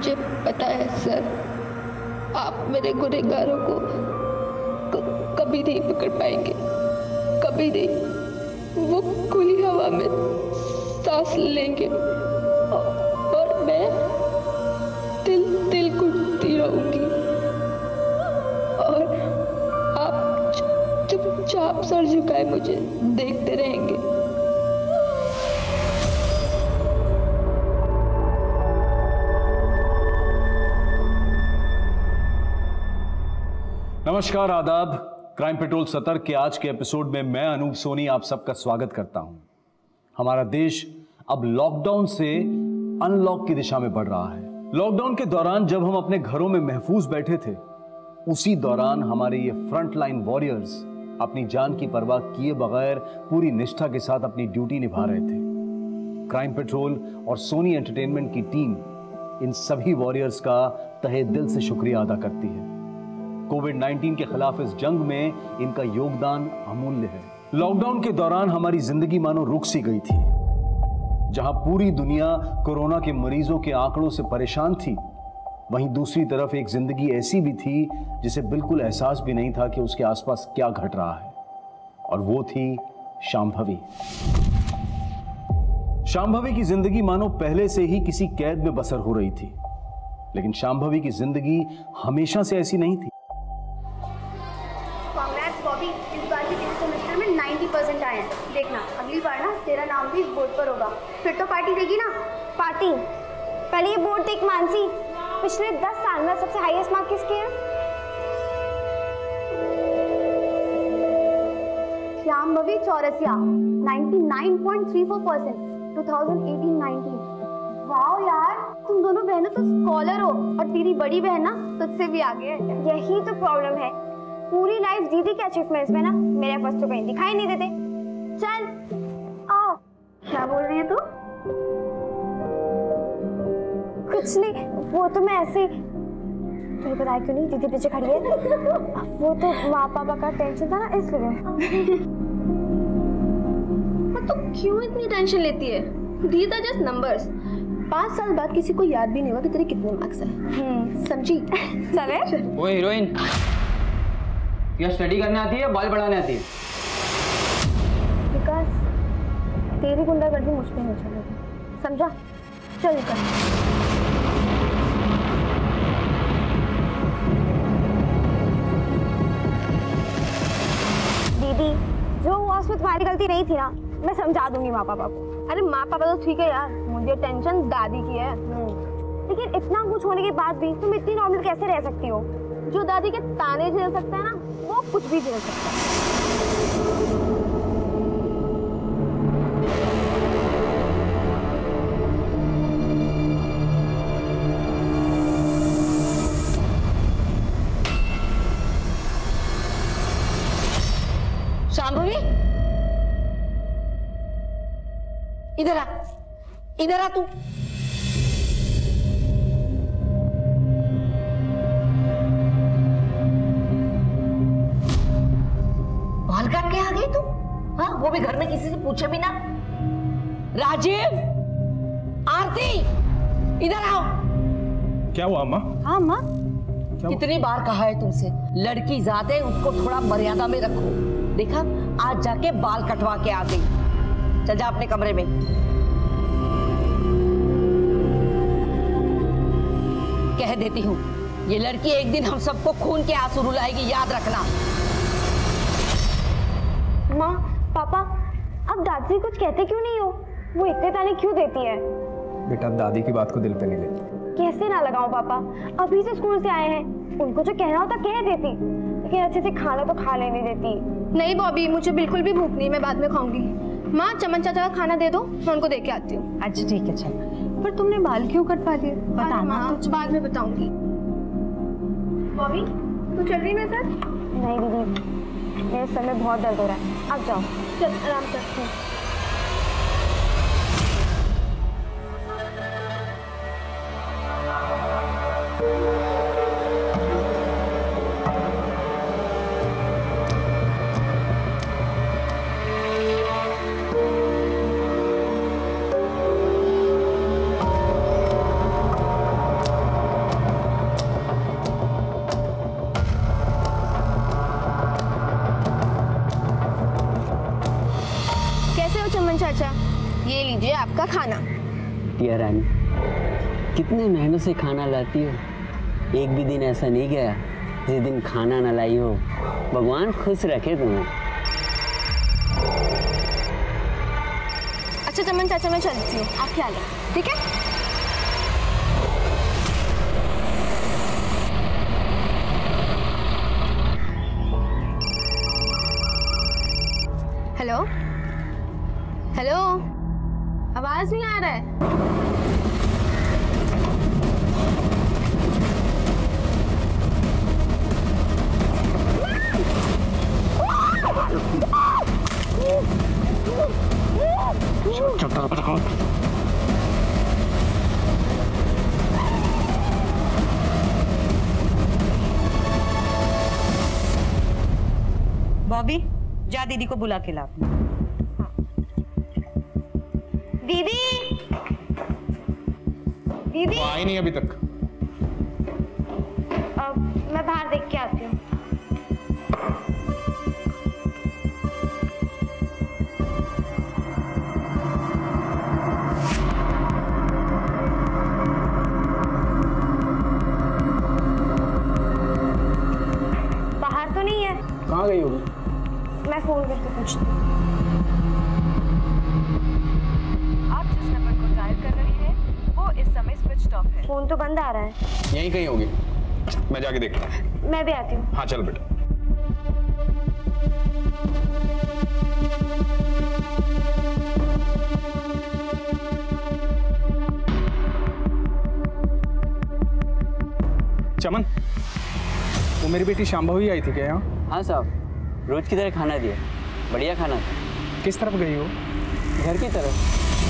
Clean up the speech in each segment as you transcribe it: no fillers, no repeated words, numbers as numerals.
मुझे पता है सर, आप मेरे गुनहगारों को कभी नहीं पकड़ पाएंगे, कभी नहीं। वो खुली हवा में सांस लेंगे और मैं दिल घुटती रहूंगी और आप चुपचाप सर झुकाए मुझे देखते रहेंगे। नमस्कार, आदाब। क्राइम पेट्रोल सतर्क के आज के एपिसोड में मैं अनूप सोनी आप सबका स्वागत करता हूं। हमारा देश अब लॉकडाउन से अनलॉक की दिशा में बढ़ रहा है। लॉकडाउन के दौरान जब हम अपने घरों में महफूज बैठे थे, उसी दौरान हमारे ये फ्रंट लाइन वॉरियर्स अपनी जान की परवाह किए बगैर पूरी निष्ठा के साथ अपनी ड्यूटी निभा रहे थे। क्राइम पेट्रोल और सोनी एंटरटेनमेंट की टीम इन सभी वॉरियर्स का तहे दिल से शुक्रिया अदा करती है। कोविड-19 के खिलाफ इस जंग में इनका योगदान अमूल्य है। लॉकडाउन के दौरान हमारी जिंदगी मानो रुक सी गई थी। जहां पूरी दुनिया कोरोना के मरीजों के आंकड़ों से परेशान थी, वहीं दूसरी तरफ एक जिंदगी ऐसी भी थी जिसे बिल्कुल एहसास भी नहीं था कि उसके आसपास क्या घट रहा है, और वो थी शांभवी। शांभवी की जिंदगी मानो पहले से ही किसी कैद में बसर हो रही थी, लेकिन शांभवी की जिंदगी हमेशा से ऐसी नहीं थी। इस बार के सेमेस्टर में 90% आए हैं। देखना अगली बार ना तेरा नाम भी इस बोर्ड पर होगा, फिर तो पार्टी देगी ना। पार्टी? पहले ये बोर्ड देख मानसी, पिछले 10 साल में सबसे हाईएस्ट मार्क किसके हैं? शांभवी चौरसिया 99.34%, 2018-19। वाओ यार, तुम दोनों बहनों तो स्कॉलर हो और तेरी बड़ी बहन ना तुझसे भी आगे है। यही तो प्रॉब्लम है, पूरी लाइफ दीदी के अचीवमेंट्स में ना मेरे एफर्ट्स तो कहीं दिखाई नहीं देते। चल आओ। क्या बोल रही है तू? कुछ नहीं, वो तो मैं ऐसे तुम्हें पता है क्यों नहीं, दीदी पीछे खड़ी है। वो तो माँ पापा का टेंशन था ना, इसलिए। तो क्यों इतनी टेंशन लेती है? These are just numbers। 5 साल बाद किसी को याद भी नहीं होगा कि तेरे कितने मार्क्स हैं। समझी? चले। वो हीरोइन क्या स्टडी करने आती है, बाल बढ़ाने आती है? विकास, तेरी गुंडागर्दी मुझ पे नहीं चलेगी, समझा? चल कर। दीदी, जो हुआ उसमें तुम्हारी गलती नहीं थी ना, मैं समझा दूंगी माँ पापा को। अरे माँ पापा तो ठीक है यार, मुझे टेंशन दादी की है। लेकिन इतना कुछ होने के बाद भी तुम इतनी नॉर्मल कैसे रह सकती हो? जो दादी के ताने झेल सकता है ना, वो कुछ भी झेल सकता है। शांभवी, इधर आ, इधर आ तू। बाल काट के आ गई तू? हाँ, वो भी घर में किसी से पूछे बिना। राजीव, आरती, इधर आओ। क्या हुआ अम्मा? हाँ माँ, कितनी बार कहा है तुमसे, लड़की जात है, उसको थोड़ा मर्यादा में रखो। देखा, आज जाके बाल कटवा के आ गई। चल जा अपने कमरे में। कह देती हूँ, ये लड़की एक दिन हम सबको खून के आंसू रुलाएगी, याद रखना। माँ, पापा, अब दादी कुछ कहते क्यों नहीं हो? वो इतने ताने क्यों देती है? बेटा, दादी की बात को दिल पे नहीं लेती। कैसे ना लगाऊं पापा, अभी से स्कूल से आए हैं, उनको जो कहना होता कह देती, लेकिन अच्छे से खाना तो खा लेने देती। नहीं बॉबी, मुझे बिल्कुल भी भूख नहीं, मैं बाद में खाऊंगी। माँ, चमन चाचा का खाना दे दो, मैं उनको दे के आती हूँ। अच्छा ठीक है, चल। पर तुमने बाल क्यों कटवा दिए? बताना तो बाद में बताऊंगी। बॉबी, तू चल रही मेरे साथ? नहीं दीदी, मेरे सर में बहुत दर्द हो रहा है, आप जाओ। चल आराम कर। चाचा, ये लीजिए आपका खाना। टिया रानी, कितने महीनों से खाना लाती हो, एक भी दिन ऐसा नहीं गया जिस दिन खाना न लाई हो। भगवान खुश रखे तुम्हें। अच्छा चमन चाचा, मैं चलती हूँ, आप ख्याल रखें, ठीक है? हेलो हेलो, आवाज नहीं आ रहा है। बॉबी, जा दीदी को बुला के ला। दीदी दीदी आई नहीं अभी तक। मैं बाहर देख के आती हूँ। बाहर तो नहीं है। कहाँ गई होगी? मैं फोन करके पूछती हूँ। आप जिस नंबर को डायल कर रहे हैं वो इस समय स्विच ऑफ है। फोन तो बंद आ रहा है। यहीं कहीं होगी, मैं जाके देखता हूँ। मैं भी आती हूँ। हाँ चल बेटा। चमन, वो मेरी बेटी शांभवी आई थी क्या यहाँ? हाँ साहब, रोज की तरह खाना दिया, बढ़िया खाना था। किस तरफ गई हो? घर की तरफ।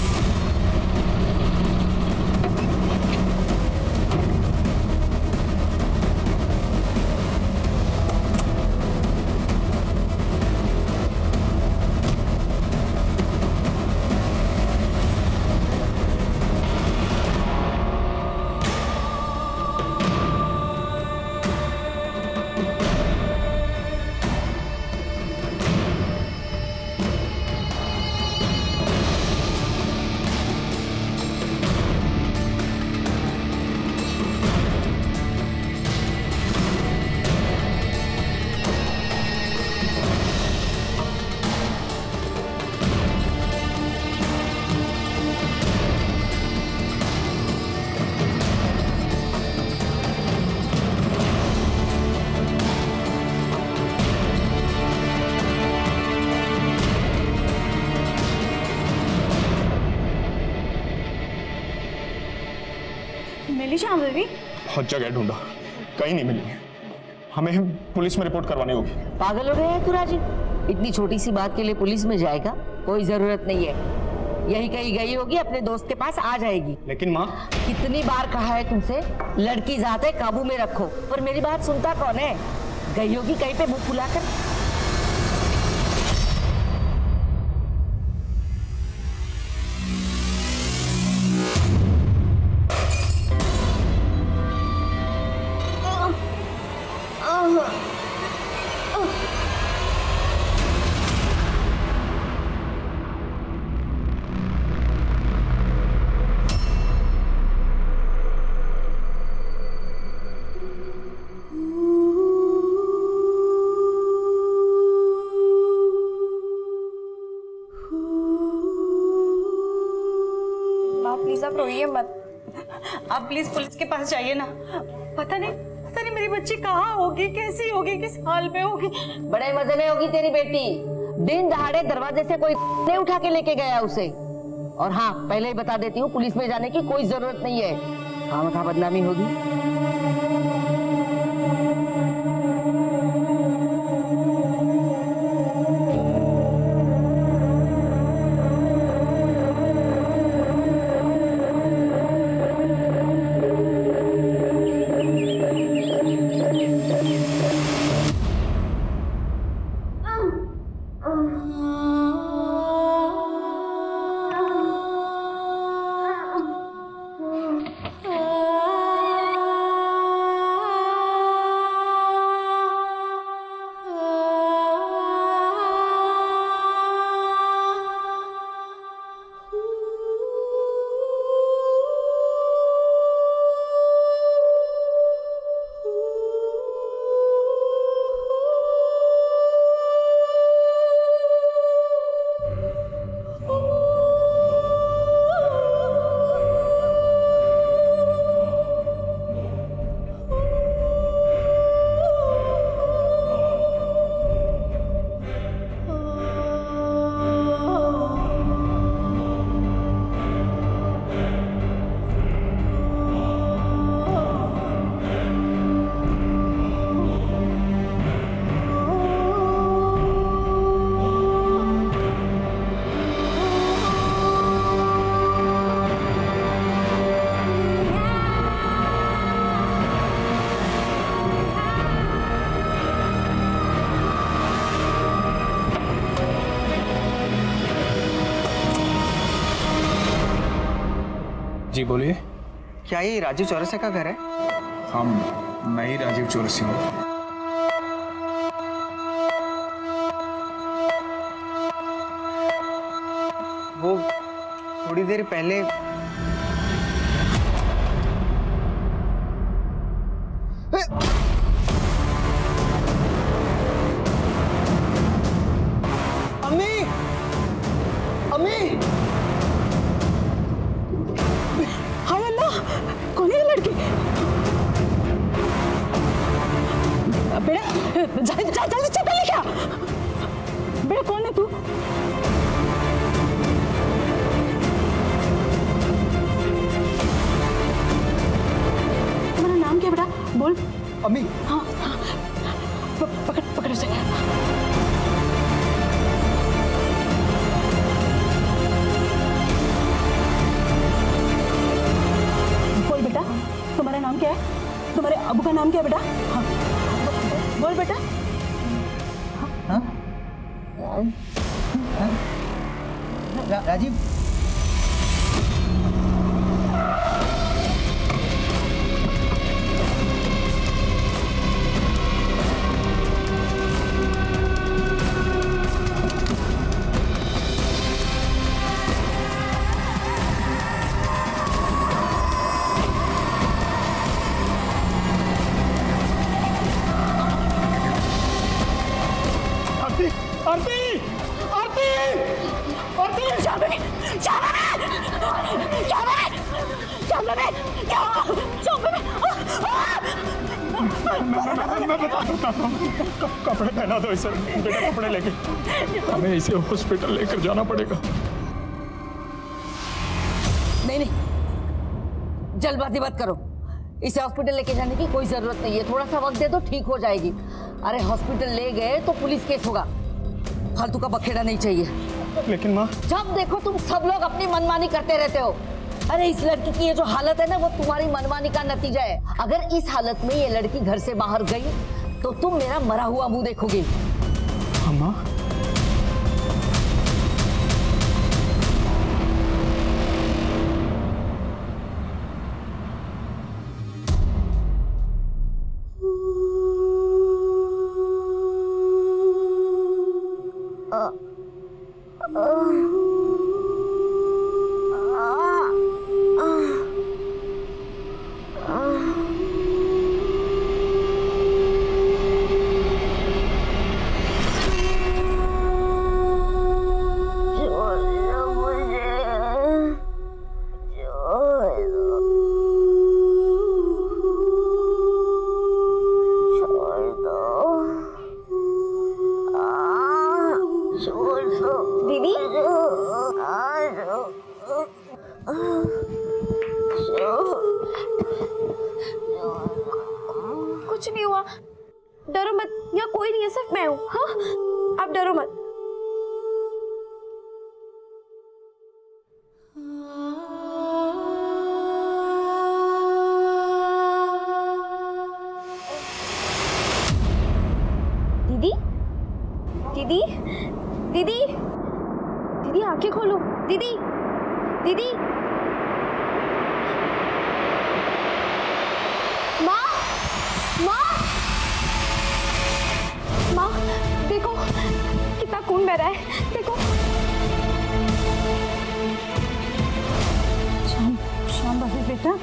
मिली शांभवी? बहुत जगह ढूंढा, कहीं नहीं मिली। हमें पुलिस में रिपोर्ट करवानी होगी। पागल हो गया है तू राजीव? इतनी छोटी सी बात के लिए पुलिस में जाएगा? कोई जरूरत नहीं है, यही कहीं गई होगी, अपने दोस्त के पास आ जाएगी। लेकिन माँ, कितनी बार कहा है तुमसे, लड़की जात है, काबू में रखो, पर मेरी बात सुनता कौन है? गई होगी कहीं पे मुंह फुलाकर। प्लीज आप रोइए मत। आप प्लीज पुलिस के पास जाइए ना। पता नहीं मेरी बच्ची कहाँ होगी, कैसी होगी, किस हाल में होगी। बड़े मजे में होगी तेरी बेटी। दिन दहाड़े दरवाजे से कोई नहीं उठा के लेके गया उसे। और हाँ, पहले ही बता देती हूँ, पुलिस में जाने की कोई जरूरत नहीं है, खामखा बदनामी होगी। जी बोलिए। क्या ये राजीव चौरसिया का घर है? हाँ, मैं ही राजीव चौरसिया हूँ। वो थोड़ी देर पहले अम्मी, अम्मी, हाय अल्लाह, कौन है ये लड़की? बेटा जल्दी चप्पल लेके आ। बेटा कौन है तू? तुम्हारा नाम क्या बेटा? बोल। अम्मी। हाँ हाँ, पकड़ उसे। बोल बेटा, तुम्हारा नाम क्या है? तुम्हारे अबू का नाम क्या है बेटा? हाँ बोल बेटा। हाँ? राजीव, कपड़े पहना दो इसे, बेटा कपड़े लेके हमें इसे हॉस्पिटल लेकर जाना पड़ेगा। नहीं, जल्दबाजी मत करो। इसे हॉस्पिटल लेके जाने की कोई जरूरत नहीं है। थोड़ा सा वक्त दे दो, ठीक हो जाएगी। अरे हॉस्पिटल ले गए तो पुलिस केस होगा। फालतू का बखेड़ा नहीं चाहिए। लेकिन माँ, जब देखो तुम सब लोग अपनी मनमानी करते रहते हो। अरे इस लड़की की ये जो हालत है ना, वो तुम्हारी मनमानी का नतीजा है। अगर इस हालत में ये लड़की घर से बाहर गई तो तुम मेरा मरा हुआ मुंह देखोगे। अम्मा, कुछ नहीं हुआ, डरो मत। यहाँ कोई नहीं है, सिर्फ मैं हूँ। हाँ, आप डरो मत। दीदी, दीदी, दीदी, दीदी आंखें खोलो। दीदी, दीदी, माँ, माँ, माँ, देखो कितना खून बह रहा है, देखो। शांभवी बेटा,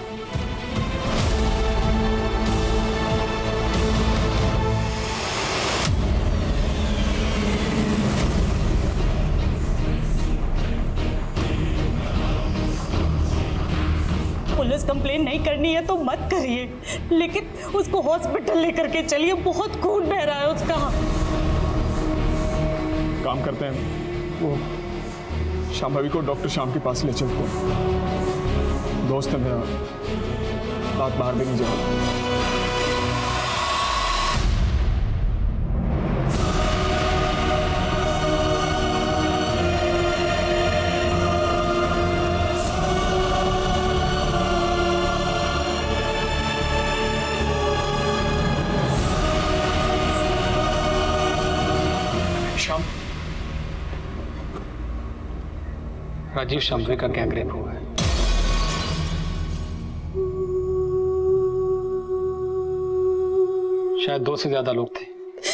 पुलिस कंप्लेन नहीं करनी है तो मत करिए, लेकिन उसको हॉस्पिटल लेकर के चलिए। बहुत खून बह रहा है उसका। काम करते हैं, वो शांभवी को डॉक्टर शाम के पास ले चलते हैं। दोस्त है मेरा, बात बाहर भी नहीं जाएगा। राजीव शांभवी का गैंग रेप हुआ है। शायद 2 से ज्यादा लोग थे।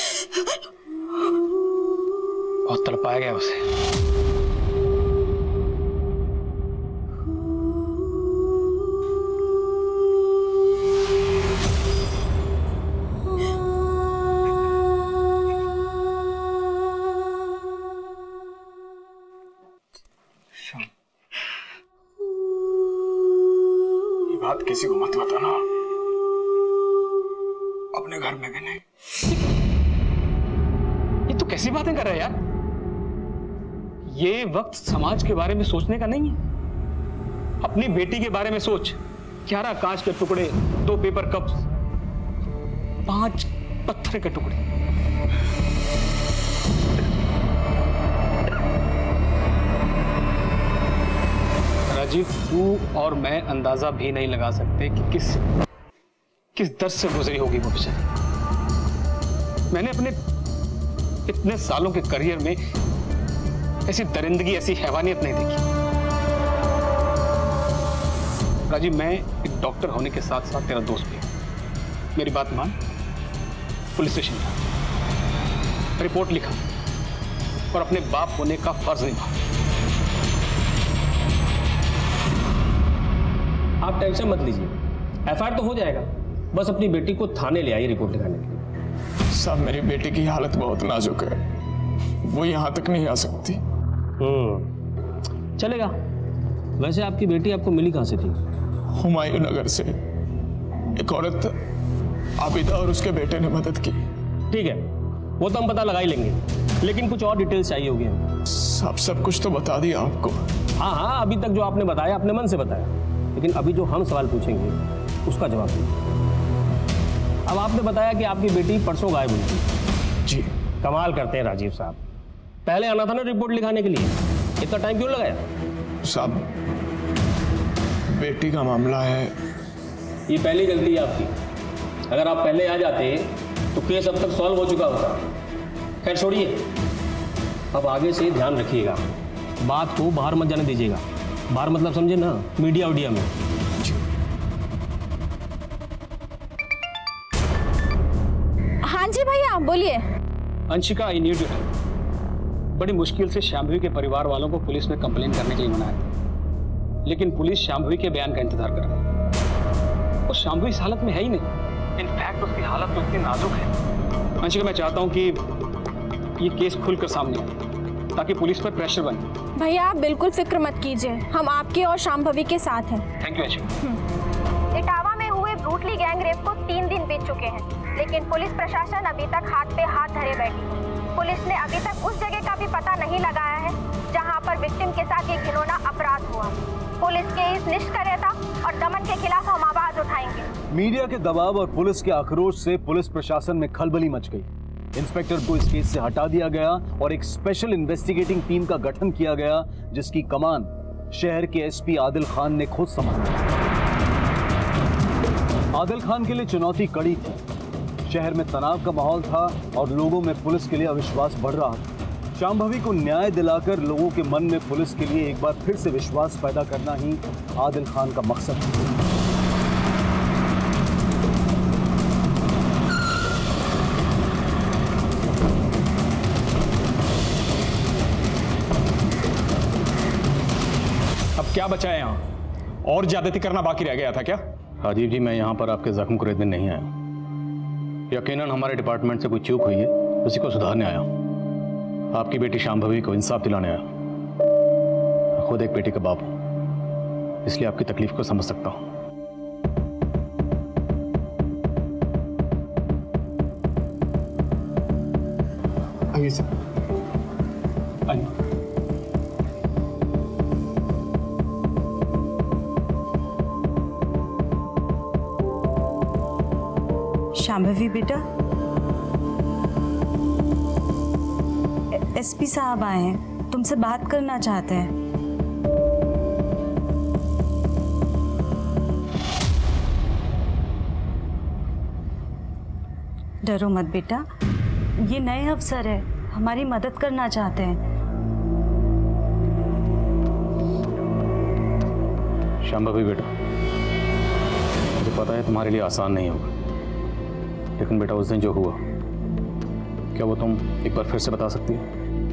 बहुत तड़पाया गया उसे। ये बात किसी को मत बताना, अपने घर में भी नहीं। ये तो कैसी बातें कर रहा है यार? ये वक्त समाज के बारे में सोचने का नहीं है। अपनी बेटी के बारे में सोच। 11 कांच के टुकड़े, 2 पेपर कप्स, 5 पत्थर के टुकड़े। राजीव, तू और मैं अंदाजा भी नहीं लगा सकते कि किस दर्द से गुजरी होगी वो बेचारी। मैंने अपने इतने सालों के करियर में ऐसी दरिंदगी, ऐसी हैवानियत नहीं देखी। राजीव, मैं एक डॉक्टर होने के साथ साथ तेरा दोस्त भी हूं। मेरी बात मान, पुलिस स्टेशन जा, रिपोर्ट लिखा और अपने बाप होने का फर्ज निभा। आप टेंशन मत लीजिए, एफआईआर तो हो जाएगा। बस अपनी बेटी को थाने ले आइए रिपोर्ट लिखाने के लिए। साहब, मेरी बेटी की हालत बहुत नाजुक है, वो यहाँ तक नहीं आ सकती। चलेगा। वैसे आपकी बेटी आपको मिली कहाँ से थी? हुमायूं नगर से एक औरत आबिदा और उसके बेटे ने मदद की। ठीक है, वो तो हम पता लगा ही लेंगे, लेकिन कुछ और डिटेल्स चाहिए होगी हमें। सब कुछ तो बता दिया आपको। हाँ, अभी तक जो आपने बताया अपने मन से बताया, लेकिन अभी जो हम सवाल पूछेंगे उसका जवाब दीजिए। अब आपने बताया कि आपकी बेटी परसों गायब हुई थी। जी। कमाल करते हैं राजीव साहब, पहले आना था ना रिपोर्ट लिखाने के लिए, इतना टाइम क्यों लगाया? साहब, बेटी का मामला है। ये पहली गलती है आपकी। अगर आप पहले आ जाते तो केस अब तक सॉल्व हो चुका होता। खैर छोड़िए, अब आगे से ध्यान रखिएगा, बात को बाहर मत जाने दीजिएगा। बाहर मतलब समझे ना, मीडिया उडिया में। हाँ जी भैया, बोलिए। Anshika, I need you help. बड़ी मुश्किल से शांभवी के परिवार वालों को पुलिस में कंप्लेन करने के लिए मनाया, लेकिन पुलिस शांभवी के बयान का इंतजार कर रही है। वो शांभवी इस हालत में है ही नहीं। इनफैक्ट उसकी हालत तो इतनी नाजुक है। अंशिका, मैं चाहता हूँ कि ये केस खुलकर सामने आए ताकि पुलिस पर प्रेशर बने। भैया आप बिल्कुल फिक्र मत कीजिए, हम आपके और शांभवी के साथ हैं। Thank you Anshika. इटावा में हुए ब्रूटली गैंग रेप को 3 दिन बीत चुके हैं, लेकिन पुलिस प्रशासन अभी तक हाथ पे हाथ धरे बैठी। पुलिस ने अभी तक उस जगह का भी पता नहीं लगाया है जहां पर विक्टिम के साथ ये घिनौना अपराध हुआ। पुलिस के इस निष्क्रियता और दमन के खिलाफ हम आवाज उठाएंगे। मीडिया के दबाव और पुलिस के आक्रोश से पुलिस प्रशासन में खलबली मच गई। इंस्पेक्टर को इस केस से हटा दिया गया और एक स्पेशल इन्वेस्टिगेटिंग टीम का गठन किया गया, जिसकी कमान शहर के एसपी आदिल खान ने खुद संभाला। आदिल खान के लिए चुनौती कड़ी थी। शहर में तनाव का माहौल था और लोगों में पुलिस के लिए अविश्वास बढ़ रहा था। शांभवी को न्याय दिलाकर लोगों के मन में पुलिस के लिए एक बार फिर से विश्वास पैदा करना ही आदिल खान का मकसद था। अब क्या बचा है यहाँ? और ज्यादती करना बाकी रह गया था क्या? राजीव जी, मैं यहाँ पर आपके जख्म को रेतने नहीं आया। यकीनन हमारे डिपार्टमेंट से कोई चूक हुई है, उसी को सुधारने आया हूँ। आपकी बेटी शांभवी को इंसाफ दिलाने आया। खुद एक बेटी का बाप हूँ, इसलिए आपकी तकलीफ को समझ सकता हूँ। आइए सर। आइए। शांभवी बेटा, एसपी साहब आए हैं, तुमसे बात करना चाहते हैं। डरो मत बेटा, ये नए अफसर है, हमारी मदद करना चाहते हैं। शांभवी बेटा, मुझे पता है तुम्हारे लिए आसान नहीं होगा, लेकिन बेटा उस दिन जो हुआ, क्या वो तुम एक बार फिर से बता सकती हो?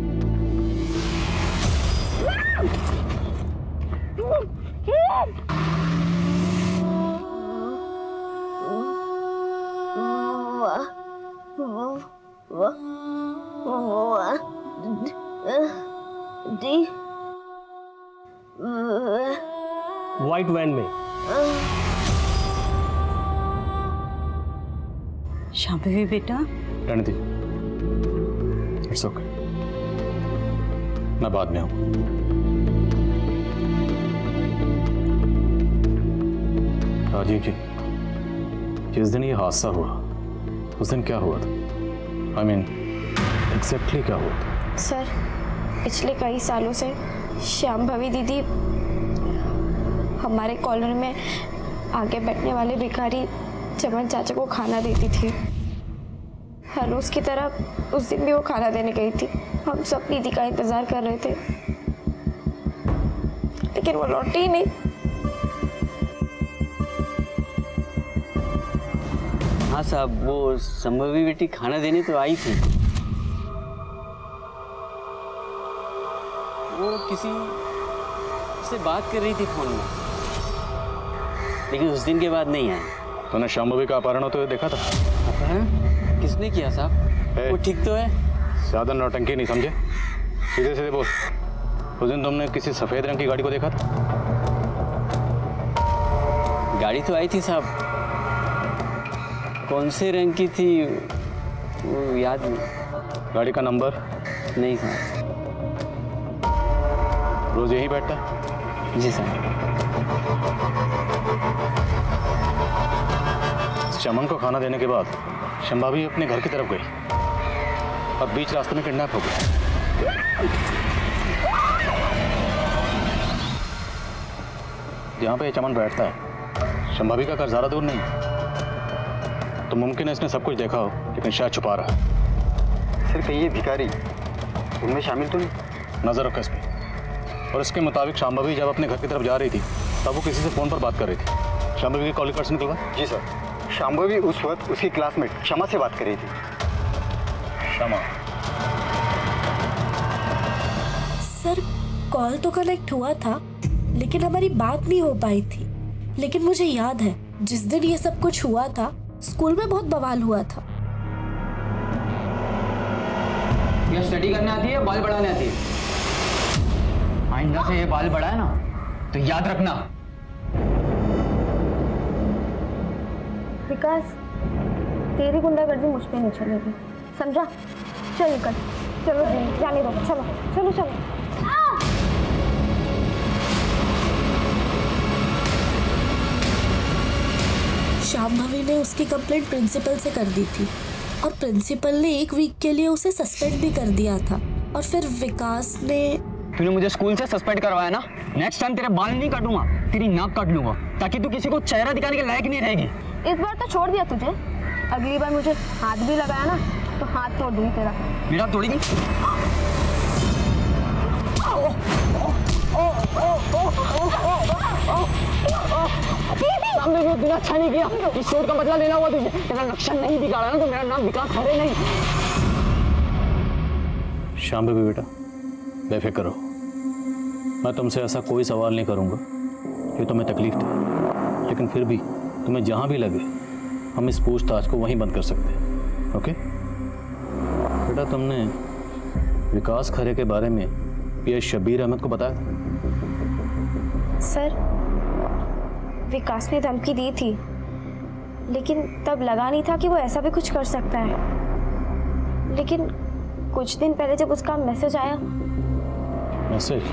व्हाइट वैन में। शांभवी बेटा, रहने दीजिए, इट्स ओके, मैं बाद में आऊँ। राजीव जी, जिस दिन ये हादसा हुआ उस दिन क्या हुआ था? आई मीन एग्जैक्टली क्या हुआ था? सर, पिछले कई सालों से शांभवी दीदी हमारे कॉलोनी में आगे बैठने वाले भिखारी चमन चाचा को खाना देती थी। हर रोज की तरह उस दिन भी वो खाना देने गई थी। हम सब दीदी का इंतजार कर रहे थे, लेकिन वो लौटी ही नहीं। हाँ साहब, वो संभवी बेटी खाना देने तो आई थी। वो किसी से बात कर रही थी फोन में, लेकिन उस दिन के बाद नहीं आई। तूने शांभवी का अपहरण होते हुए देखा था? अपहरण किसने किया साहब? वो ठीक तो है? ज्यादा नौटंकी नहीं, समझे? सीधे सीधे बोल। उस दिन तुमने किसी सफेद रंग की गाड़ी को देखा था? गाड़ी तो आई थी साहब, कौन से रंग की थी वो याद नहीं। गाड़ी का नंबर? नहीं साहब। रोज यहीं बैठता? जी साहब। चमन को खाना देने के बाद शंभावी अपने घर की तरफ गई और बीच रास्ते में किडनैप हो गई। जहाँ पे चमन बैठता है शंभावी का घर ज्यादा दूर नहीं, तो मुमकिन है इसने सब कुछ देखा हो, लेकिन शायद छुपा रहा है। सिर्फ ये भिखारी उनमें शामिल तो नहीं? नजर रखो इस पे। और इसके मुताबिक शांभवी जब अपने घर की तरफ जा रही थी तब वो किसी से फोन पर बात कर रही थी। शांभवी की कॉलिंग कार्ड से निकलवा? जी सर, शांभवी उस वक्त उसकी क्लासमेट क्षमा से बात कर रही थी। क्षमा? सर, कॉल तो कनेक्ट हुआ था, लेकिन हमारी बात नहीं हो पाई थी। लेकिन मुझे याद है जिस दिन ये सब कुछ हुआ था, स्कूल में बहुत बवाल हुआ था। क्या स्टडी करने आती है, बाल बढ़ाने आती है? आइंदा से ये बाल बढ़ाए ना तो याद रखना। विकास, तेरी गुंडागर्दी मुझ पे नहीं चलेगी, समझा? चल निकल, चलो जाने दो, चलो चलो चलो। शांभवी ने उसकी कंप्लेंट प्रिंसिपल से कर दी थी और प्रिंसिपल ने 1 वीक के लिए उसे सस्पेंड भी कर दिया था। और फिर विकास ने... तूने मुझे स्कूल से सस्पेंड करवाया ना, नेक्स्ट टाइम तेरे बाल नहीं काटूंगा, तेरी नाक काट लूंगा, ताकि तू किसी को चेहरा दिखाने के लायक नहीं रहेगी। इस बार तो छोड़ दिया तुझे, अगली बार मुझे हाथ भी लगाया ना तो हाथ तोड़ दूंगी तेरा। मेरा तोड़ेगी? इतना अच्छा नहीं किया, इस चोट का बदला लेना हुआ तुझे। तेरा नक्शा नहीं बिगाड़ा ना तो मेरा नाम विकास खरे नहीं। शांभवी बेटा, बेफिक्र रहो, मैं तुमसे ऐसा कोई सवाल नहीं करूंगा कि तुम्हें तकलीफ दे, लेकिन फिर भी तुम्हें जहां भी लगे हम इस पूछताछ को वहीं बंद कर सकते हैं। ओके बेटा, तुमने विकास खरे के बारे में ये शबीर अहमद को बताया था? सर, विकास ने धमकी दी थी, लेकिन तब लगा नहीं था कि वो ऐसा भी कुछ कर सकता है। लेकिन कुछ दिन पहले जब उसका मैसेज आया... मैसेज?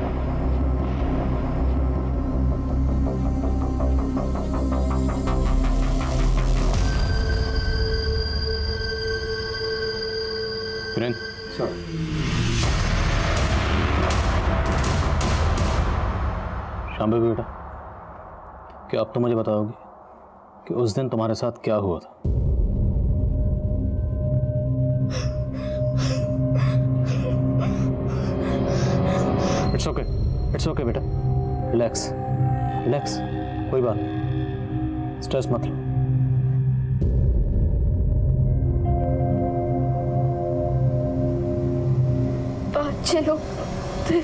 किरण? सर। शांभवी बेटा, क्या अब तो मुझे बताओगे कि उस दिन तुम्हारे साथ क्या हुआ था? इट्स ओके बेटा, रिलैक्स रिलैक्स, कोई बात नहीं, स्ट्रेस मत लो। अच्छे लोग थे।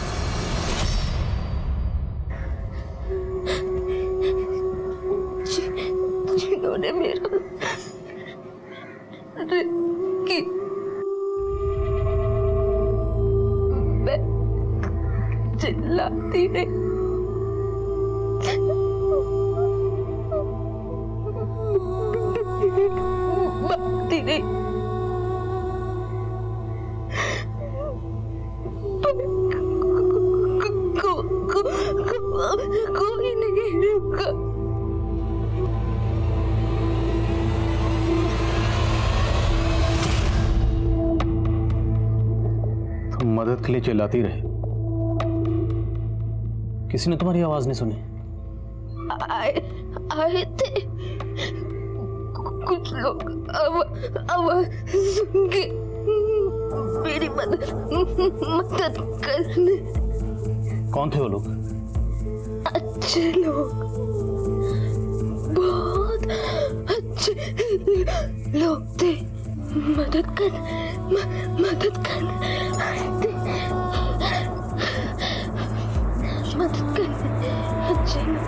जिन्होंने मेरा कि मैं चिल्लाती नहीं, भागती नहीं, कोई नहीं रुका। तुम मदद के लिए चिल्लाती रहे, किसी ने तुम्हारी आवाज नहीं सुनी? आए थे कुछ लोग, आवाज सुन के मेरी मदद करने। कौन थे वो लोग? अच्छे लोग, बहुत अच्छे लोग थे। मदद करने आए थे, मदद करने अच्छे लोग।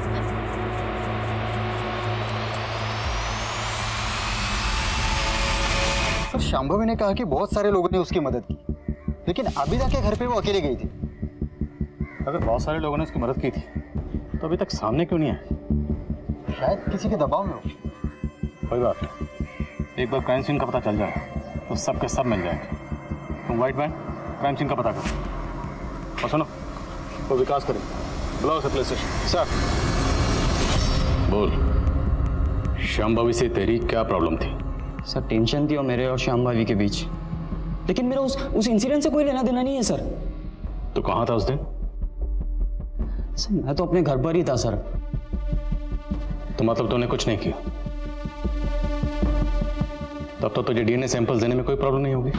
शांभवी ने कहा कि बहुत सारे लोगों ने उसकी मदद की, लेकिन आबिदा के घर पे वो अकेले गई थी। अगर बहुत सारे लोगों ने उसकी मदद की थी तो अभी तक सामने क्यों नहीं आए? शायद किसी के दबाव में हो। कोई बात नहीं, एक बार क्राइम सीन का पता चल जाए तो सब के सब मिल जाएंगे। तुम व्हाइट मैन क्राइम सीन का पता करो और सुनो, वो विकास करें, बुलाओ उसे पुलिस स्टेशन। सर बोल, शांभवी से तेरी क्या प्रॉब्लम थी? सर टेंशन थी और मेरे और शांभवी के बीच, लेकिन मेरा उस इंसिडेंट से कोई लेना देना नहीं है सर। तो कहाँ था उस दिन? सर मैं तो अपने घर पर ही था सर। तो मतलब तूने कुछ नहीं किया? तब तो तुझे डीएनए सैंपल देने में कोई प्रॉब्लम नहीं होगी।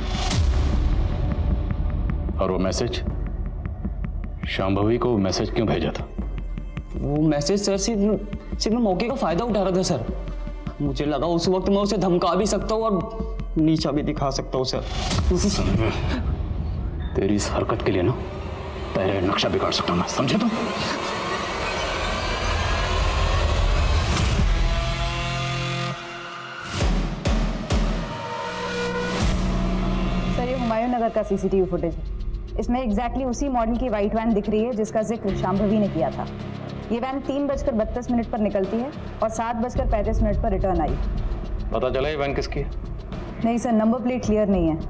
और वो मैसेज, शांभवी को मैसेज क्यों भेजा था? वो मैसेज सर सिर्फ मैं मौके का फायदा उठा रहा था सर। मुझे लगा उस वक्त मैं उसे धमका भी सकता हूँ और नीचा भी दिखा सकता हूँ सर। तेरी इस हरकत के लिए ना तेरे नक्शा बिगाड़ सकता हूँ मैं, समझे तुम? सर ये हुमायूं नगर का सीसीटीवी फुटेज है। इसमें एग्जैक्टली उसी मॉडल की व्हाइट वैन दिख रही है जिसका जिक्र शांभवी ने किया था। ये वैन 3:32 पर निकलती है और 7:35 पर रिटर्न आई। पता चला ये वैन किसकी है? नहीं सर, नंबर प्लेट क्लियर नहीं है।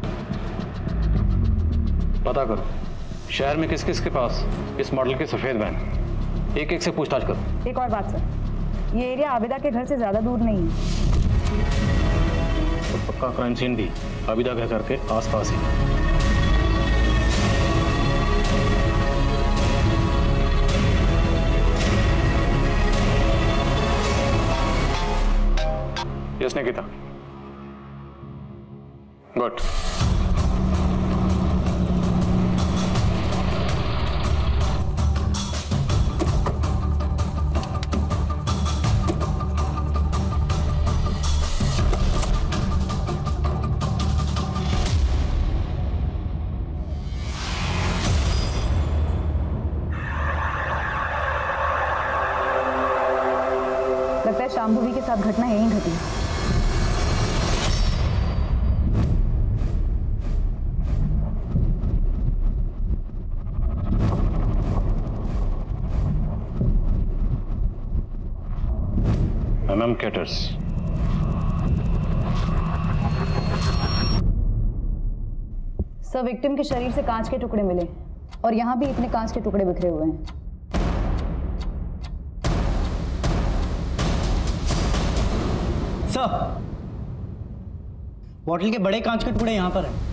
पता करो शहर में किस किस के पास इस मॉडल की सफेद वैन, एक एक से पूछताछ करो। एक और बात सर, ये एरिया आबिदा के घर से ज्यादा दूर नहीं है। तो पक्का क्राइम सीन भी आबिदा के घर के आसपास ही। इसने किया। गुड। लगता है शांभवी के साथ घटना यहीं घटी। कैटर्स सर, विक्टिम के शरीर से कांच के टुकड़े मिले और यहाँ भी इतने कांच के टुकड़े बिखरे हुए हैं। सर, बॉटल के बड़े कांच के टुकड़े यहाँ पर हैं।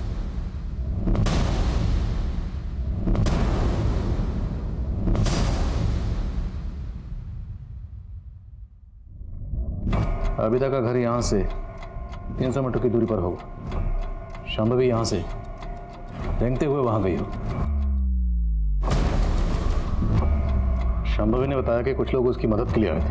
आबिदा का घर यहाँ से 300 मीटर की दूरी पर होगा। शांभवी यहाँ से रेंगते हुए वहां गई हो। शांभवी ने बताया कि कुछ लोग उसकी मदद के लिए आए थे।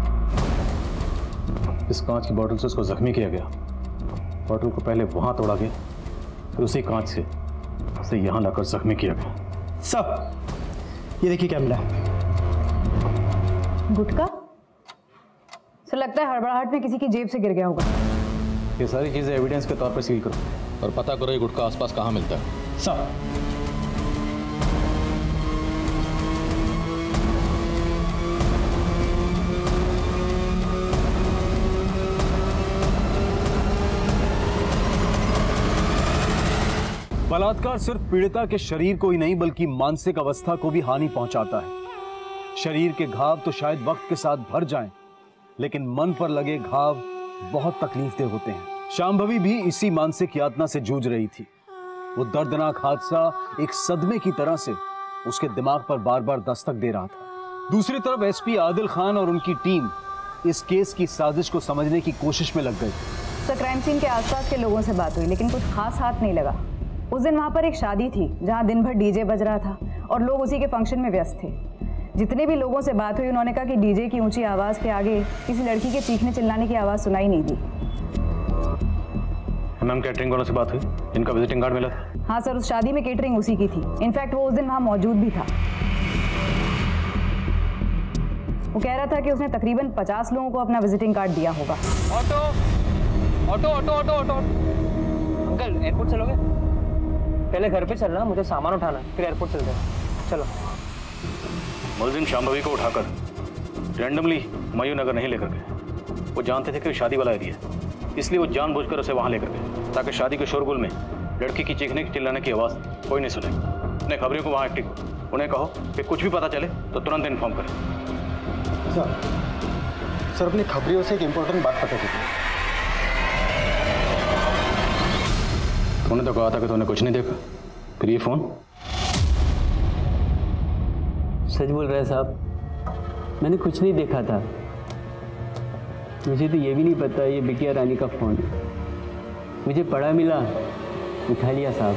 इस कांच की बोतल से उसको जख्मी किया गया। बोतल को पहले वहां तोड़ा गया, फिर उसी कांच से उसे यहाँ लाकर जख्मी किया गया। सर ये देखिए क्या मिला। गुटखा? सर लगता है हड़बड़ाहट में किसी की जेब से गिर गया होगा। ये सारी चीजें एविडेंस के तौर पर सील करो और पता करो ये गुटखा आसपास कहाँ मिलता है। सर बलात्कार सिर्फ पीड़िता के शरीर को ही नहीं बल्कि मानसिक अवस्था को भी हानि पहुंचाता है। शरीर के घाव तो शायद वक्त के साथ भर जाएं, लेकिन मन पर लगे घाव बहुत तकलीफदेह होते हैं। शांभवी भी इसी मानसिक यातना से जूझ रही थी। वो दर्दनाक हादसा एक सदमे की तरह से उसके दिमाग पर बार बार दस्तक दे रहा था। दूसरी तरफ एसपी आदिल खान और उनकी टीम इस केस की साजिश को समझने की कोशिश में लग गई। सर क्राइम सीन के आसपास के लोगों से बात हुई लेकिन कुछ खास हाथ नहीं लगा। उस दिन वहाँ पर एक शादी थी जहाँ दिन भर डीजे बज रहा था और लोग उसी के फंक्शन में व्यस्त थे। जितने भी लोगों से बात हुई उन्होंने कहा कि डीजे की ऊंची आवाज़ के आगे किसी लड़की के चीखने चिल्लाने की आवाज़ सुनाई नहीं दी। मैम कैटरिंग वालों से बात हुई, इनका विजिटिंग कार्ड मिला था? हाँ सर, उस शादी में केटरिंग उसी की थी। इनफैक्ट वो उस दिन वहाँ मौजूद भी था। वो कह रहा था कि उसने तकरीबन 50 लोगों को अपना विजिटिंग कार्ड दिया होगा। Auto auto auto auto auto uncle airport चलोगे? पहले घर पे चलना, मुझे सामान उठाना, फिर एयरपोर्ट चलते हैं। चलो। मुलजिम शांभवी को उठाकर रैंडमली हुमायूं नगर नहीं लेकर गए। वो जानते थे कि शादी वाला एरिया है, इसलिए वो जानबूझकर उसे वहां लेकर गए ताकि शादी के शोरगुल में लड़की की चीखने की चिल्लाने की आवाज़ कोई नहीं सुने। अपने खबरियों को वहाँ एक्टिव करो, उन्हें कहो कि कुछ भी पता चले तो तुरंत इन्फॉर्म करें। सर अपनी खबरियों से एक इम्पोर्टेंट बात पता चली। तूने तो कहा था कि तूने कुछ नहीं देखा, फिर ये फोन? सच बोल रहा है साहब, मैंने कुछ नहीं देखा था। मुझे तो ये भी नहीं पता ये बिटिया रानी का फोन है। मुझे पड़ा मिला, उठा लिया साहब।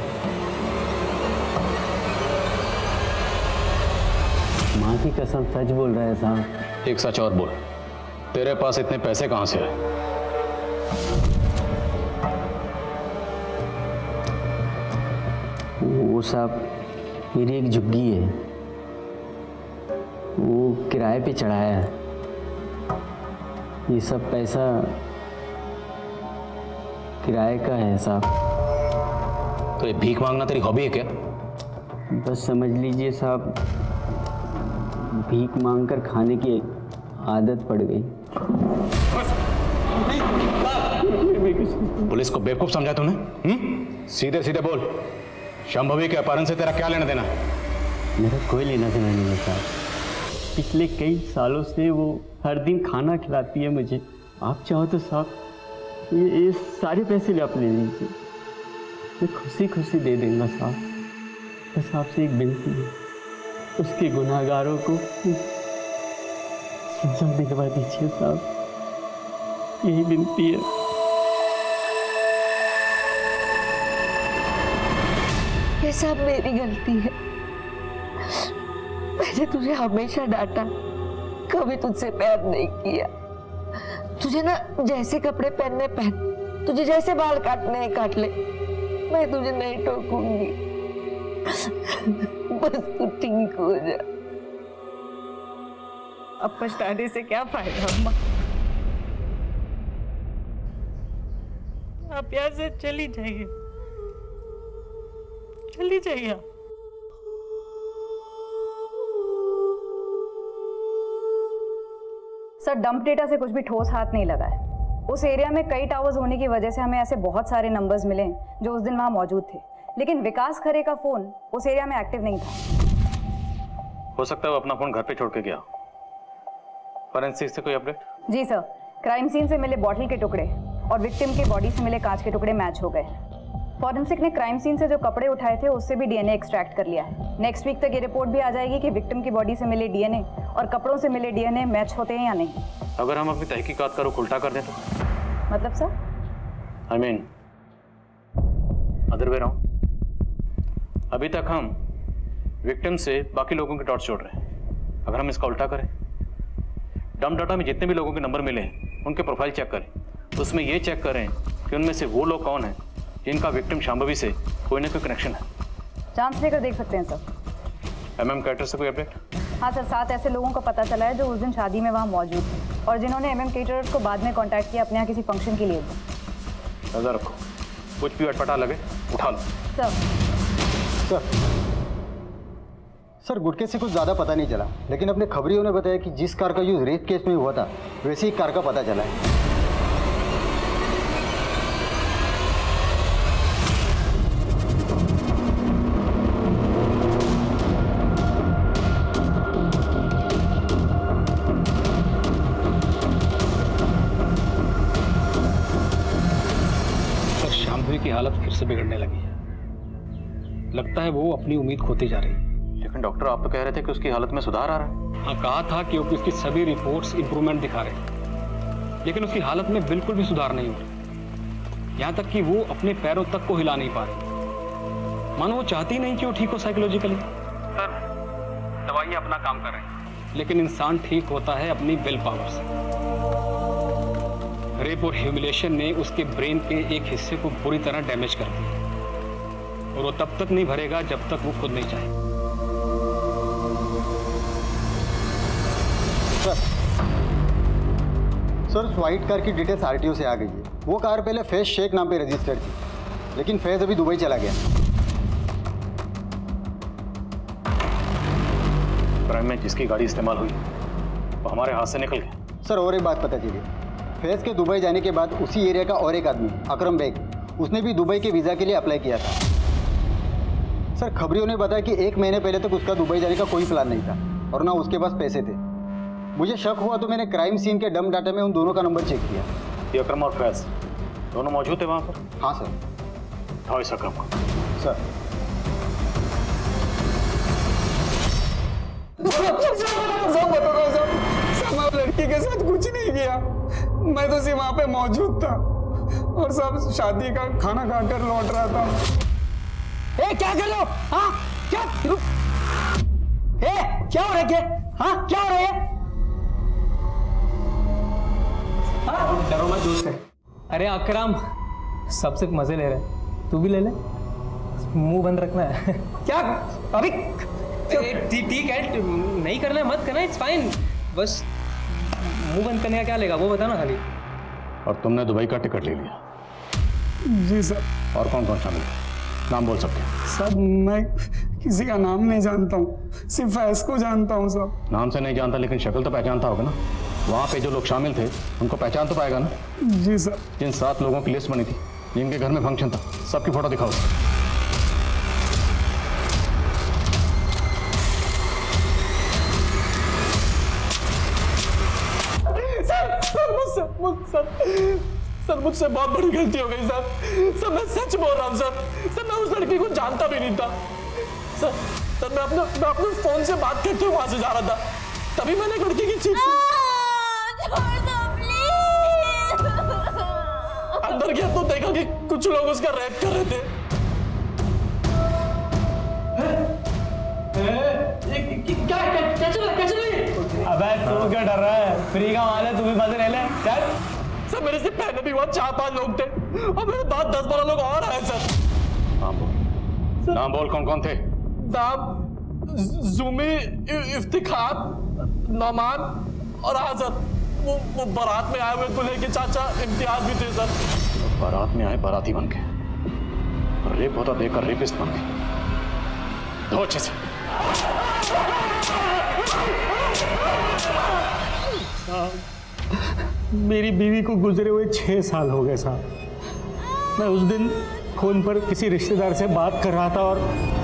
माँ की कसम सच बोल रहा है साहब। एक सच और बोल, तेरे पास इतने पैसे कहाँ से आए? वो साहब मेरी एक झुग्गी है, वो किराए पे चढ़ाया है। ये सब पैसा किराए का है साहब। तो ये भीख मांगना तेरी हॉबी है क्या? बस समझ लीजिए साहब, भीख मांगकर खाने की आदत पड़ गई। पुलिस को बेवकूफ समझा तूने? सीधे सीधे बोल, शांभवी के अपहरण से तेरा क्या लेना देना? मेरा कोई लेना देना नहीं है साहब। पिछले कई सालों से वो हर दिन खाना खिलाती है मुझे। आप चाहो तो साहब ये सारे पैसे ले लीजिए, मैं खुशी खुशी दे दूंगा साहब। बस आपसे एक विनती है, उसके गुनाहगारों को सजा दिलवा दीजिए साहब, यही विनती है। ये सब मेरी गलती है। मैंने तुझे हमेशा डांटा, कभी तुझसे प्यार नहीं किया। तुझे ना जैसे कपड़े पहनने पहन, तुझे जैसे बाल काटने काट ले, मैं तुझे नहीं टोकूंगी। बस तू ठीक हो जा। अब पछताने से क्या फायदा अम्मा? आप यहाँ से चली जाइए, चली जाइए। सर डंप डेटा से कुछ भी ठोस हाथ नहीं लगा है। उस एरिया में कई टावर्स होने की वजह से हमें ऐसे बहुत सारे नंबर्स मिले जो उस दिन वहां मौजूद थे, लेकिन विकास खरे का फोन उस एरिया में एक्टिव नहीं था। हो सकता है वो अपना फोन घर पे छोड़ के गया। फॉरेंसिक से कोई अपडेट? जी सर, क्राइम सीन से मिले बॉटल के टुकड़े और विक्टिम के बॉडी से मिले कांच के टुकड़े मैच हो गए। फॉरेंसिक ने क्राइम सीन से जो कपड़े उठाए थे उससे भी डीएनए एक्सट्रैक्ट कर लिया है। नेक्स्ट वीक तक ये रिपोर्ट भी आ जाएगी कि विक्टिम की बॉडी से मिले डीएनए और कपड़ों से मिले डीएनए मैच होते हैं या नहीं। अगर हम अपनी तहकीकात का रुख उल्टा कर दें तो? मतलब sir? I mean, other way round. अभी तक हम विक्टिम से बाकी लोगों के डॉट्स जोड़ रहे हैं। अगर हम इसका उल्टा करें, डंप डाटा में जितने भी लोगों के नंबर मिले हैं उनके प्रोफाइल चेक करें, उसमें ये चेक करें कि उनमें से वो लोग कौन हैं जिनका विक्टिम शांभवी से कोई ना कोई कनेक्शन है। चांस लेकर देख सकते हैं सर। एमएम कैटर से कोई अपडेट? हाँ सर, 7 ऐसे लोगों का पता चला है जो उस दिन शादी में वहाँ मौजूद थे और जिन्होंने एमएम केटरर्स को बाद में कांटेक्ट किया अपने यहाँ किसी फंक्शन के लिए। नजर रखो, कुछ भी अटपटा लगे उठा लो। सर सर गुटके से कुछ ज़्यादा पता नहीं चला, लेकिन अपने खबरियों ने बताया कि जिस कार का यूज़ रेप केस में हुआ था वैसे ही कार का पता चला है। शांभवी की हालत फिर से बिगड़ने लगी है। लगता है वो अपनी उम्मीद खोती जा रही है। लेकिन डॉक्टर आप तो कह रहे थे कि उसकी हालत में सुधार आ रहा है। हाँ, कहा था कि उसकी सभी रिपोर्ट्स इंप्रूवमेंट दिखा रहे हैं, लेकिन उसकी हालत में बिल्कुल भी सुधार नहीं हो रहा। यहाँ तक कि वो अपने पैरों तक को हिला नहीं पा रही। मानो वो चाहती नहीं कि वो ठीक हो साइकोलॉजिकली। सर, दवाइयाँ अपना काम कर रही हैं, लेकिन इंसान ठीक होता है अपनी विल पावर से। रेप और ह्यूमिलेशन ने उसके ब्रेन के एक हिस्से को पूरी तरह डैमेज कर दिया और वो तब तक नहीं भरेगा जब तक वो खुद नहीं चाहे। सर उस व्हाइट कार की डिटेल्स आरटीओ से आ गई है। वो कार पहले फैज शेख नाम पे रजिस्टर्ड थी, लेकिन फैज अभी दुबई चला गया। प्राइम में जिसकी गाड़ी इस्तेमाल हुई वो हमारे हाथ से निकल गया। सर और एक बात पता चली, फैज के दुबई जाने के बाद उसी एरिया का और एक आदमी अकरम बेग, उसने भी दुबई के वीज़ा के लिए अप्लाई किया था। सर खबरियों ने बताया कि 1 महीने पहले तक उसका दुबई जाने का कोई प्लान नहीं था और ना उसके पास पैसे थे। मुझे शक हुआ तो मैंने क्राइम सीन के डम डाटा में उन दोनों का नंबर चेक किया। ये अकरम और फैज दोनों मौजूद थे वहाँ पर? हाँ सर। उठाओ इस अकरम को। सर लड़की के साथ कुछ नहीं किया, मैं तो सिर्फ वहाँ पे मौजूद था और सब शादी का खाना खाकर लौट रहा था। ए, क्या कर रहे हो? हाँ क्या? ए, क्या हो रहा है? हाँ क्या हो रहा है? डरो मत दोस्त है। अरे अकरम, सबसे मजे ले रहे, तू भी ले ले। मुंह बंद रखना है। क्या अभी? ठीक है, नहीं करना है मत करना, इट्स फाइन। बस मुंह बंद करने का क्या लेगा वो बता ना खाली। और तुमने दुबई का टिकट ले लिया? जी सर। और कौन कौन शामिल है? नाम बोल सकते हैं? सर मैं किसी का नाम नहीं जानता हूँ, सिर्फ फैज को जानता हूँ सर। नाम से नहीं जानता लेकिन शक्ल तो पहचानता होगा ना। वहाँ पे जो लोग शामिल थे उनको पहचान तो पाएगा ना? जी सर। जिन 7 लोगों की लिस्ट बनी थी जिनके घर में फंक्शन था, सबकी फोटो दिखाओ। सर मुझसे बहुत बड़ी गलती हो गई सर। मैं सच बोल रहा हूँ सर। मैं उस लड़की को जानता भी नहीं था सर। मैं अपने फोन से बात करते हुए वहां से जा रहा था, तभी मैंने एक लड़की की चीख अंदर गया तो देखा कि कुछ लोग उसका रेप कर रहे थे। अबे तू क्या डर रहा है? फ्री का माल है, तू भी मजे ले ले। चल। सर मेरे से पहले भी हुआ, 4-5 लोग थे और मेरे बाद 10-12 लोग और आए सर। नाम बोल कौन कौन थे? नाम जुमी, इफ्तिखार, नौमान और आजद। वो बारात में आए हुए दूल्हे के चाचा इम्तियाज भी थे सर। बारात में आए बाराती बन के, रेप होता देखकर रेपिस्ट बन गए। दो अच्छे से। मेरी बीवी को गुजरे हुए 6 साल हो गए साहब। मैं उस दिन फोन पर किसी रिश्तेदार से बात कर रहा था और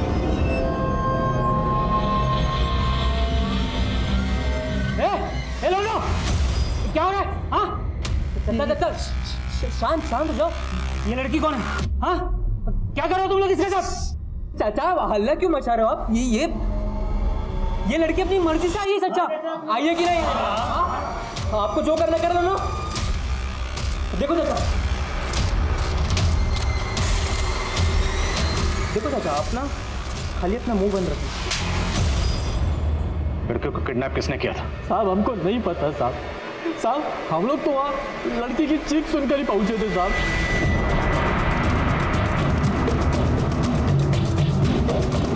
हेलो नो, क्या हो रहा है? हाँ शांत शांत हो जाओ। ये लड़की कौन है? हाँ क्या कर रहे हो तुम लोग इसके साथ? चाचा हल्ला क्यों मचा रहे हो आप? ये लड़की अपनी मर्जी से आई है चाचा, आई है कि नहीं? आपको जो करना कर लो ना। देखो चाचा, देखो चाचा, आप ना खाली अपना मुंह बंद रखो। लड़के को किडनैप किसने किया था? साहब हमको नहीं पता साहब। हम लोग तो वहाँ लड़की की चीख सुनकर ही पहुंचे थे साहब।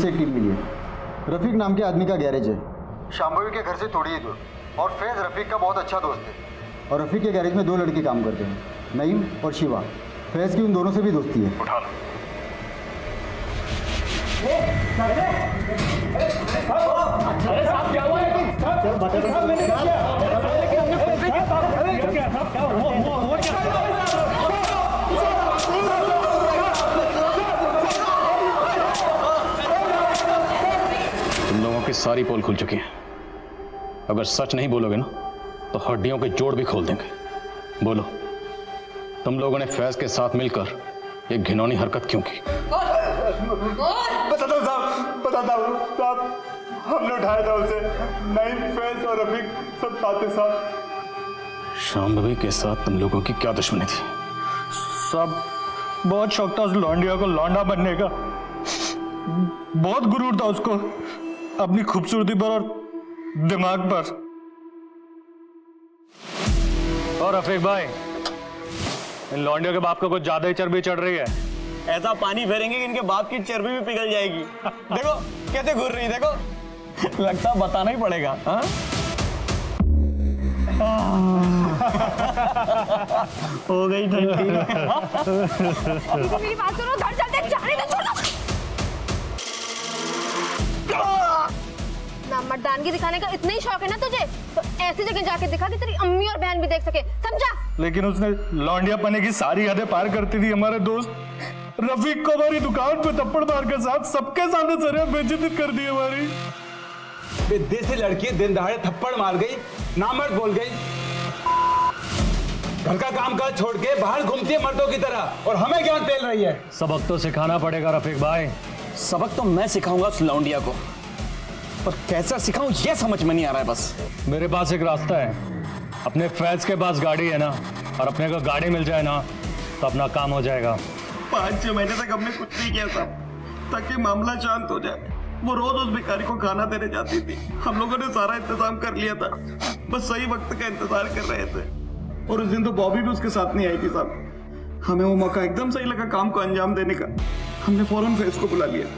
एक टीम मिली है। रफीक नाम के आदमी का गैरेज है शांभवी के घर से थोड़ी ही दूर, और फैज रफीक का बहुत अच्छा दोस्त है। और रफीक के गैरेज में 2 लड़के काम करते हैं, नईम और शिवा। फैज की उन दोनों से भी दोस्ती है। उठा लो। तुम लोगों की सारी पोल खुल चुकी है। अगर सच नहीं बोलोगे ना तो हड्डियों के जोड़ भी खोल देंगे। बोलो, तुम लोगों ने फैज के साथ मिलकर एक घिनौनी हरकत क्यों की? बताता हूँ साहब, हमने उठाया था उसे। नईम, फैज और रफीक सब साथ ही साथ। शांभवी के साथ तुम लोगों की क्या दुश्मनी थी? सब बहुत शौक था उस लौंडिया को लौंडा बनने का। बहुत गुरूर था उसको अपनी खूबसूरती पर और दिमाग पर। और रफीक भाई, इन लौंडियों के बाप को कुछ ज्यादा ही चर्बी चढ़ रही है। ऐसा पानी फेरेंगे कि इनके बाप की चर्बी भी पिघल जाएगी। देखो कैसे घूर रही, देखो लगता बताना ही पड़ेगा। हाँ? हो गई ठंडी। मेरी बात सुनो, घर चलते, जाने दो, छोड़ो। ना मर्दानगी दिखाने का इतना ही शौक है ना तुझे, तो ऐसी जगह जाके दिखा कि तेरी अम्मी और बहन भी देख सके, समझा? लेकिन उसने लौंडिया पने की सारी हदें पार करती थी। हमारे दोस्त रफीक को हमारी दुकान पे थप्पड़ मार के साथ सबके सामने सर बेइज्जती कर दी हमारी। देसी लड़की दिन दहाड़े थप्पड़ मार गई, नामर्द बोल गई, घर का काम काज छोड़ के बाहर घूमती है मर्दों की तरह, और हमें क्या पेल रही है। सबक तो सिखाना पड़ेगा रफीक भाई। सबक तो मैं सिखाऊंगा उस लौंडिया को, पर कैसा सिखाऊं ये समझ में नहीं आ रहा है। बस मेरे पास एक रास्ता है। अपने फैज के पास गाड़ी है ना, और अपने को गाड़ी मिल जाए ना तो अपना काम हो जाएगा। 5-6 महीने तक हमने कुछ नहीं किया था ताकि मामला शांत हो जाए। वो रोज उस भिखारी को खाना देने जाती थी। हम लोगों ने सारा इंतजाम कर लिया था, बस सही वक्त का इंतजार कर रहे थे। और उस दिन तो बॉबी भी उसके साथ नहीं आई थी साहब। हमें वो मौका एकदम सही लगा काम को अंजाम देने का। हमने फौरन फैज को बुला लिया।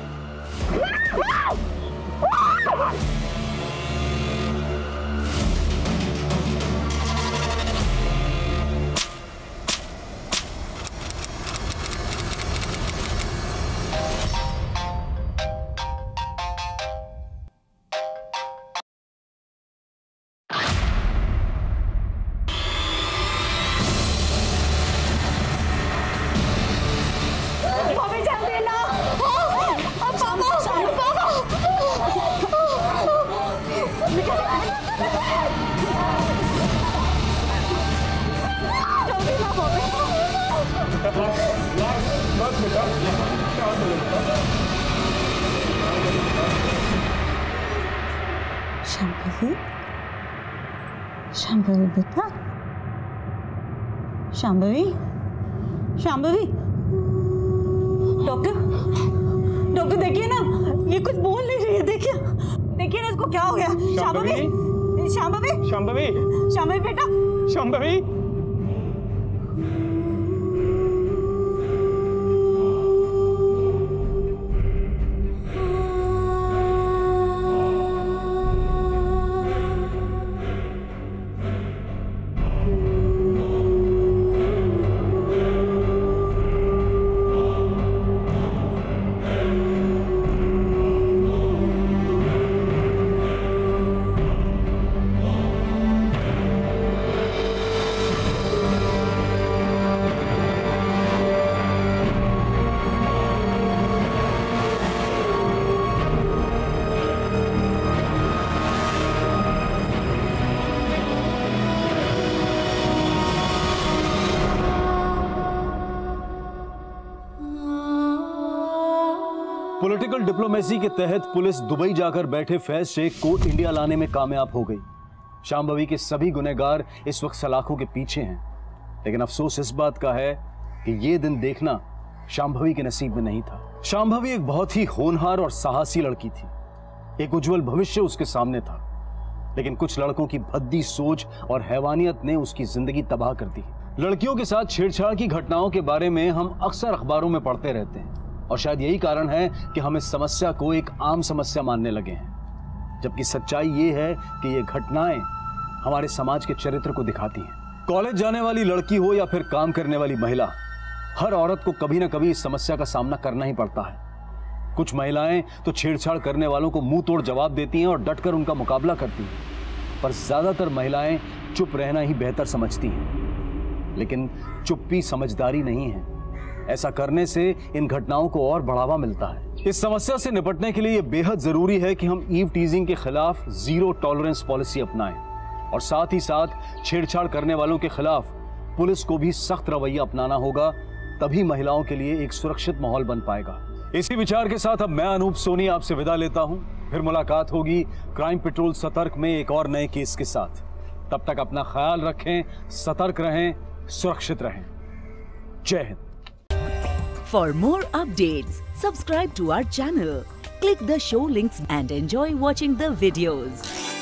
शांभवी, शांभवी बेटा, शांभवी, शांभवी। डॉक्टर, डॉक्टर देखिए ना, ये कुछ बोल नहीं रही है। देखिए, देखिए ना इसको क्या हो गया। शांभवी, शांभवी, शांभवी, शांभवी बेटा, शांभवी। पॉलिटिकल डिप्लोमेसी के तहत पुलिस दुबई जाकर बैठे फैज शेख को इंडिया लाने में कामयाब हो गई। शांभवी के सभी गुनहगार इस वक्त सलाखों के पीछे हैं, लेकिन अफसोस इस बात का है कि यह दिन देखना शांभवी के नसीब में नहीं था। शांभवी एक बहुत ही होनहार और साहसी लड़की थी। एक उज्जवल भविष्य उसके सामने था, लेकिन कुछ लड़कों की भद्दी सोच और हैवानियत ने उसकी जिंदगी तबाह कर दी। लड़कियों के साथ छेड़छाड़ की घटनाओं के बारे में हम अक्सर अखबारों में पढ़ते रहते हैं, और शायद यही कारण है कि हम इस समस्या को एक आम समस्या मानने लगे हैं, जबकि सच्चाई ये है कि ये घटनाएं हमारे समाज के चरित्र को दिखाती हैं। कॉलेज जाने वाली लड़की हो या फिर काम करने वाली महिला, हर औरत को कभी ना कभी इस समस्या का सामना करना ही पड़ता है। कुछ महिलाएं तो छेड़छाड़ करने वालों को मुंह तोड़ जवाब देती हैं और डटकर उनका मुकाबला करती हैं, पर ज्यादातर महिलाएं चुप रहना ही बेहतर समझती हैं। लेकिन चुप्पी समझदारी नहीं है। ऐसा करने से इन घटनाओं को और बढ़ावा मिलता है। इस समस्या से निपटने के लिए यह बेहद जरूरी है कि हम ईव टीजिंग के खिलाफ जीरो टॉलरेंस पॉलिसी अपनाएं और साथ ही साथ छेड़छाड़ करने वालों के खिलाफ पुलिस को भी सख्त रवैया अपनाना होगा। तभी महिलाओं के लिए एक सुरक्षित माहौल बन पाएगा। इसी विचार के साथ अब मैं अनूप सोनी आपसे विदा लेता हूं। फिर मुलाकात होगी क्राइम पेट्रोल सतर्क में एक और नए केस के साथ। तब तक अपना ख्याल रखें, सतर्क रहें, सुरक्षित रहें। जय Hind. For more updates, subscribe to our channel, click the show links and enjoy watching the videos.